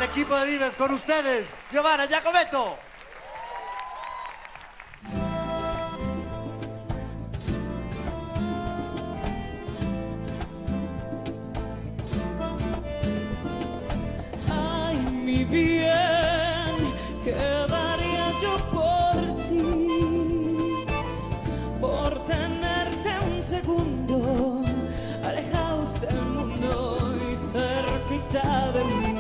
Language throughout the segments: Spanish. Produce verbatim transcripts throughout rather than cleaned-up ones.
equipo de Vives con ustedes, Giovanna Giacometto. Ay, mi bien, ¿qué daría yo por ti? Por tenerte un segundo, alejados del mundo y cerquita de mí.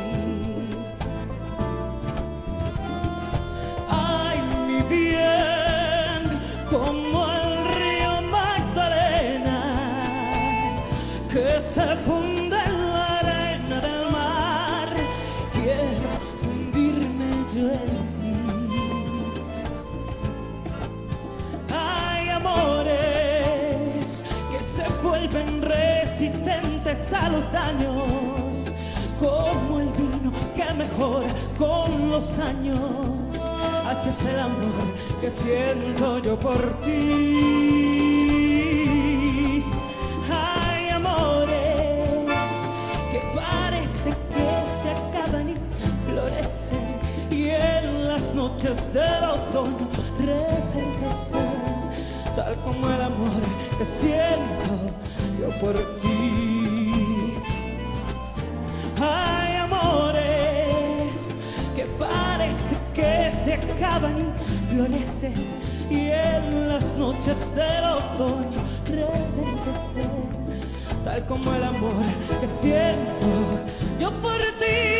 Bien, como el río Magdalena que se funde en la arena del mar, quiero fundirme yo en ti. Hay amores que se vuelven resistentes a los daños, como el vino que mejora con los años. Así es el amor que siento yo por ti. Hay amores que parece que se acaban y florecen, y en las noches del otoño reverdecen, tal como el amor que siento yo por ti. Hay amores que parece que se acaban y florecen, y en las noches del otoño reverdecen, tal como el amor que siento yo por ti.